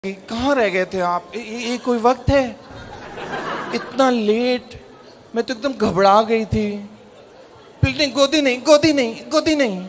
कहाँ रह गए थे आप? ये कोई वक्त है? इतना लेट, मैं तो एकदम घबरा गई थी। प्लीज नहीं, गोदी नहीं, गोदी नहीं, गोदी नहीं।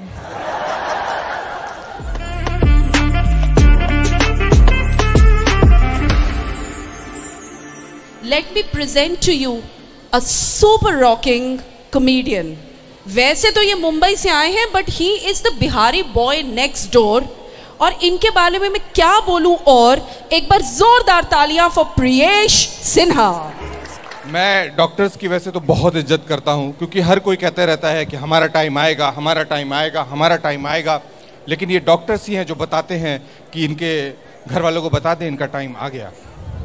Let me present to you a super rocking comedian. वैसे तो ये मुंबई से आए हैं, but he is the Bihari boy next door. और इनके बारे में मैं क्या बोलूं, और एक बार जोरदार तालियां फॉर प्रियेश सिन्हा। मैं डॉक्टर्स की वैसे तो बहुत इज्जत करता हूं, क्योंकि हर कोई कहते रहता है कि हमारा टाइम आएगा, हमारा टाइम आएगा, हमारा टाइम आएगा। लेकिन ये डॉक्टर्स ही हैं जो बताते हैं कि इनके घर वालों को बता दें इनका टाइम आ गया।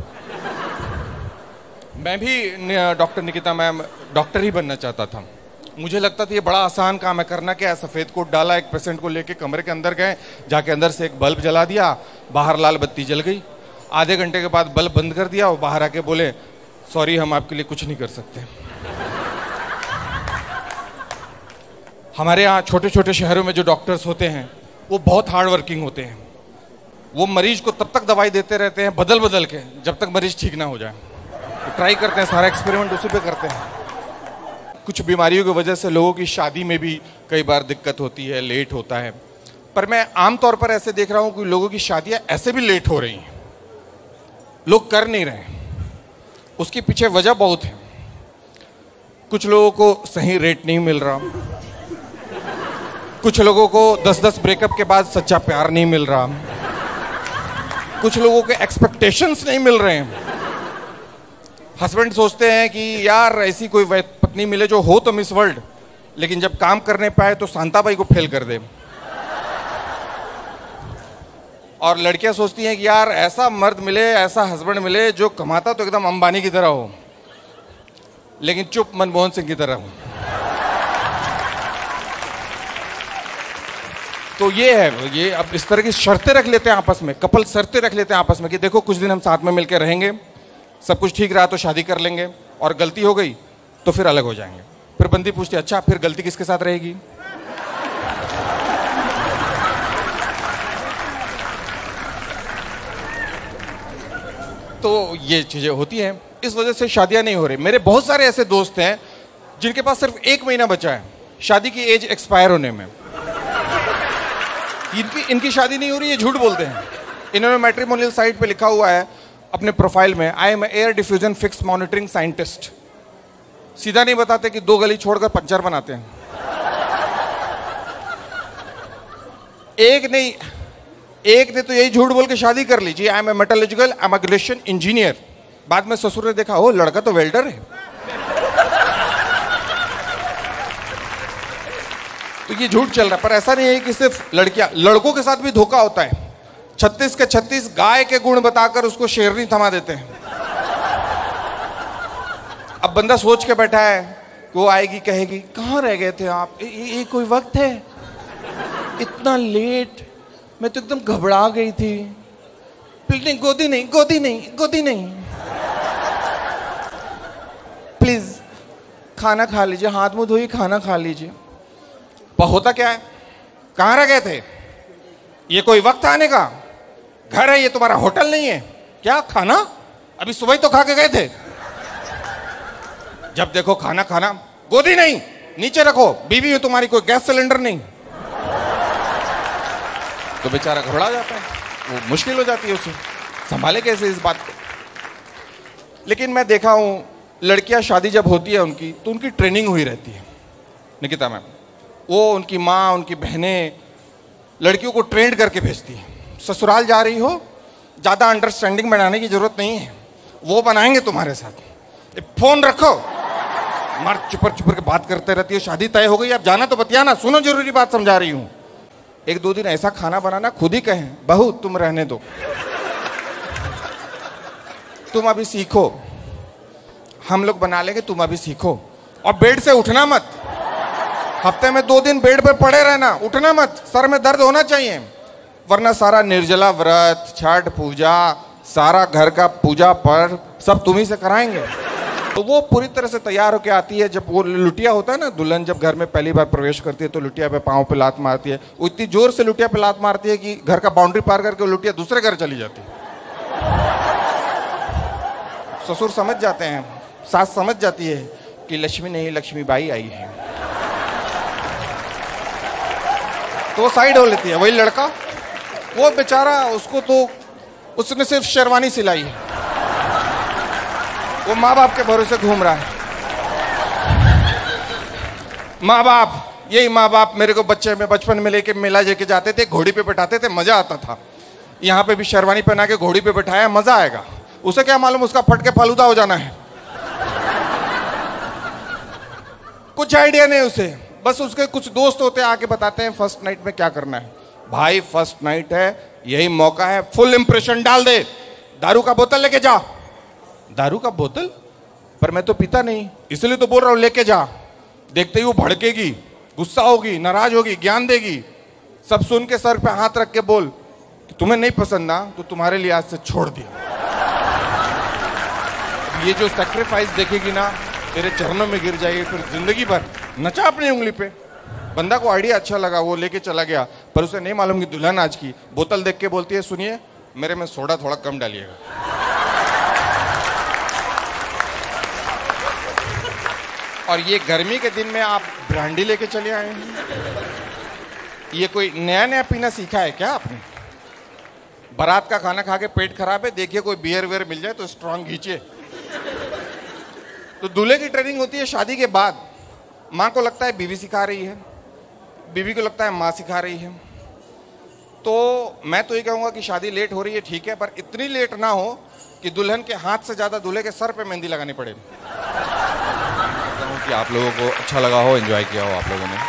मैं भी डॉक्टर निकिता मैम डॉक्टर ही बनना चाहता था। मुझे लगता था ये बड़ा आसान काम है, करना क्या है, सफ़ेद कोट डाला, एक पेशेंट को लेके कमरे के अंदर गए, जाके अंदर से एक बल्ब जला दिया, बाहर लाल बत्ती जल गई। आधे घंटे के बाद बल्ब बंद कर दिया और बाहर आके बोले सॉरी हम आपके लिए कुछ नहीं कर सकते। हमारे यहाँ छोटे छोटे शहरों में जो डॉक्टर्स होते हैं वो बहुत हार्ड वर्किंग होते हैं। वो मरीज को तब तक दवाई देते रहते हैं बदल बदल के जब तक मरीज ठीक ना हो जाए। तो ट्राई करते हैं, सारा एक्सपेरिमेंट उसी पे करते हैं। कुछ बीमारियों की वजह से लोगों की शादी में भी कई बार दिक्कत होती है, लेट होता है। पर मैं आमतौर पर ऐसे देख रहा हूँ कि लोगों की शादियाँ ऐसे भी लेट हो रही हैं, लोग कर नहीं रहे। उसके पीछे वजह बहुत है। कुछ लोगों को सही रेट नहीं मिल रहा, कुछ लोगों को 10-10 ब्रेकअप के बाद सच्चा प्यार नहीं मिल रहा, कुछ लोगों के एक्सपेक्टेशंस नहीं मिल रहे हैं। हस्बैंड सोचते हैं कि यार ऐसी कोई पत्नी मिले जो हो तो मिस वर्ल्ड, लेकिन जब काम करने पाए तो शांताबाई को फेल कर दे। और लड़कियां सोचती हैं कि यार ऐसा मर्द मिले, ऐसा हस्बैंड मिले जो कमाता तो एकदम अंबानी की तरह हो, लेकिन चुप मनमोहन सिंह की तरह हो। तो ये है, ये अब इस तरह की शर्तें रख लेते हैं आपस में, कपल शर्तें रख लेते हैं आपस में कि देखो कुछ दिन हम साथ में मिलकर रहेंगे, सब कुछ ठीक रहा तो शादी कर लेंगे, और गलती हो गई तो फिर अलग हो जाएंगे। फिर बंदी पूछती है अच्छा फिर गलती किसके साथ रहेगी? तो ये चीजें होती हैं, इस वजह से शादियां नहीं हो रही। मेरे बहुत सारे ऐसे दोस्त हैं जिनके पास सिर्फ 1 महीना बचा है शादी की एज एक्सपायर होने में। इनकी शादी नहीं हो रही, ये झूठ बोलते हैं। इन्होंने मैट्रिमोनियल साइट पे लिखा हुआ है अपने प्रोफाइल में, I am air diffusion fix monitoring scientist. सीधा नहीं बताते कि 2 गली छोड़कर पंचर बनाते हैं। एक ने तो यही झूठ बोल के शादी कर ली जी, I am a metallurgical emigration engineer. बाद में ससुर ने देखा ओ लड़का तो वेल्डर है। तो ये झूठ चल रहा है। पर ऐसा नहीं है कि सिर्फ लड़कियां, लड़कों के साथ भी धोखा होता है। 36 के 36 गाय के गुण बताकर उसको शेरनी थमा देते हैं। अब बंदा सोच के बैठा है कि वो आएगी कहेगी कहाँ रह गए थे आप? ये कोई वक्त है? इतना लेट, मैं तो एकदम घबरा गई थी। प्लीज नहीं, गोदी नहीं, गोदी नहीं, गोदी नहीं। प्लीज खाना खा लीजिए, हाथ मुंह धोइए, खाना खा लीजिए। पर होता क्या है, कहाँ रह गए थे? ये कोई वक्त आने का? घर है ये, तुम्हारा होटल नहीं है क्या? खाना अभी सुबह ही तो खा के गए थे। जब देखो खाना खाना, गोदी नहीं, नीचे रखो, बीवी हो तुम्हारी, कोई गैस सिलेंडर नहीं। तो बेचारा घबरा जाता है, वो मुश्किल हो जाती है उसे, संभाले कैसे इस बात को। लेकिन मैं देखा हूं लड़कियां शादी जब होती है उनकी, तो उनकी ट्रेनिंग हुई रहती है। निकिता मैम, वो उनकी माँ, उनकी बहनें लड़कियों को ट्रेंड करके भेजती है। ससुराल जा रही हो, ज़्यादा अंडरस्टैंडिंग बनाने की जरूरत नहीं है, वो बनाएंगे तुम्हारे साथ। फोन रखो, मार चुपर चुपर के बात करते रहती है। शादी तय हो गई, अब जाना तो बतियाना, सुनो जरूरी बात समझा रही हूँ। 1-2 दिन ऐसा खाना बनाना खुद ही कहें बहू तुम रहने दो, तुम अभी सीखो, हम लोग बना लेंगे, तुम अभी सीखो। और बेड से उठना मत, हफ्ते में 2 दिन बेड पे पड़े रहना, उठना मत, सर में दर्द होना चाहिए, वरना सारा निर्जला व्रत, छठ पूजा, सारा घर का पूजा पर सब तुम ही से कराएंगे। तो वो पूरी तरह से तैयार होकर आती है। जब वो लुटिया होता है ना, दुल्हन जब घर में पहली बार प्रवेश करती है तो लुटिया पे पाँव पे लात मारती है। वो इतनी जोर से लुटिया पे लात मारती है कि घर का बाउंड्री पार करके वो लुटिया दूसरे घर चली जाती है। ससुर समझ जाते हैं, सास समझ जाती है कि लक्ष्मी नहीं लक्ष्मीबाई आई है, तो वो साइड हो लेती है। वही लड़का, वो बेचारा, उसको तो उसने सिर्फ शेरवानी सिलाई है, वो माँ बाप के भरोसे घूम रहा है। माँ बाप, यही माँ बाप मेरे को बचपन में लेके मेला लेके जाते थे, घोड़ी पे बैठाते थे, मजा आता था। यहाँ पे भी शेरवानी पहना के घोड़ी पे बैठाया, मजा आएगा। उसे क्या मालूम उसका फट के फालूदा हो जाना है, कुछ आइडिया नहीं उसे। बस उसके कुछ दोस्त होते हैं, आके बताते हैं फर्स्ट नाइट में क्या करना है। भाई फर्स्ट नाइट है, यही मौका है, फुल इंप्रेशन डाल दे। दारू का बोतल लेके जा। दारू का बोतल? पर मैं तो पीता नहीं, इसलिए तो बोल रहा हूं लेके जा। देखते ही वो भड़केगी, गुस्सा होगी, नाराज होगी, ज्ञान देगी। सब सुन के सर पे हाथ रख के बोल कि तुम्हें नहीं पसंद ना, तो तुम्हारे लिए आज से छोड़ दिया। ये जो सैक्रिफाइस देखेगी ना, तेरे चरणों में गिर जाएगी, फिर जिंदगी भर नचा अपनी उंगली पे। बंदा को आइडिया अच्छा लगा, वो लेके चला गया, पर उसे नहीं मालूम कि दुल्हन आज की बोतल देख के बोलती है, सुनिए मेरे में सोडा थोड़ा कम डालिएगा। और ये गर्मी के दिन में आप ब्रांडी लेके चले आए हैं। ये कोई नया नया पीना सीखा है क्या आपने? बारात का खाना खा के पेट खराब है, देखिए कोई बियर वेयर मिल जाए तो स्ट्रांग खींचे। तो दूल्हे की ट्रेनिंग होती है शादी के बाद। माँ को लगता है बीवी सिखा रही है, बीवी को लगता है माँ सिखा रही है। तो मैं तो ये कहूँगा कि शादी लेट हो रही है ठीक है, पर इतनी लेट ना हो कि दुल्हन के हाथ से ज़्यादा दूल्हे के सर पे मेहंदी लगानी पड़े। कि आप लोगों को अच्छा लगा हो, एंजॉय किया हो आप लोगों ने।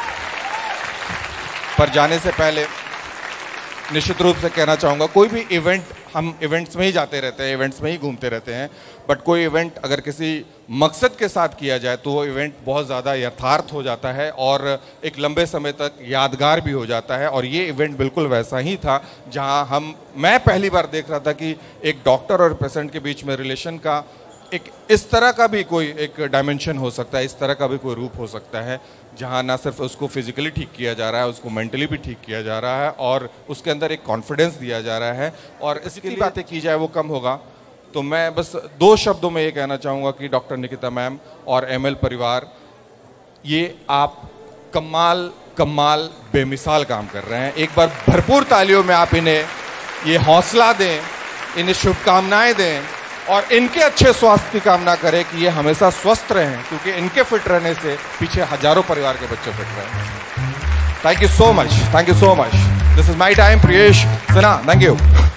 पर जाने से पहले निश्चित रूप से कहना चाहूँगा, कोई भी इवेंट, हम इवेंट्स में ही जाते रहते हैं, इवेंट्स में ही घूमते रहते हैं, बट कोई इवेंट अगर किसी मकसद के साथ किया जाए तो वो इवेंट बहुत ज़्यादा यथार्थ हो जाता है और एक लंबे समय तक यादगार भी हो जाता है। और ये इवेंट बिल्कुल वैसा ही था, जहाँ मैं पहली बार देख रहा था कि एक डॉक्टर और पेशेंट के बीच में रिलेशन का एक इस तरह का भी कोई एक डायमेंशन हो सकता है, इस तरह का भी कोई रूप हो सकता है, जहाँ ना सिर्फ उसको फिजिकली ठीक किया जा रहा है, उसको मेंटली भी ठीक किया जा रहा है और उसके अंदर एक कॉन्फिडेंस दिया जा रहा है। और इसकी बातें की जाए वो कम होगा। तो मैं बस 2 शब्दों में ये कहना चाहूँगा कि डॉक्टर निकिता मैम और ML परिवार, ये आप कमाल बेमिसाल काम कर रहे हैं। एक बार भरपूर तालियों में आप इन्हें ये हौसला दें, इन्हें शुभकामनाएं दें और इनके अच्छे स्वास्थ्य की कामना करें कि ये हमेशा स्वस्थ रहें, क्योंकि इनके फिट रहने से पीछे हजारों परिवार के बच्चे फिट रहे। Thank you so much, thank you so much. This is my time, Priyesh Sinha, thank you.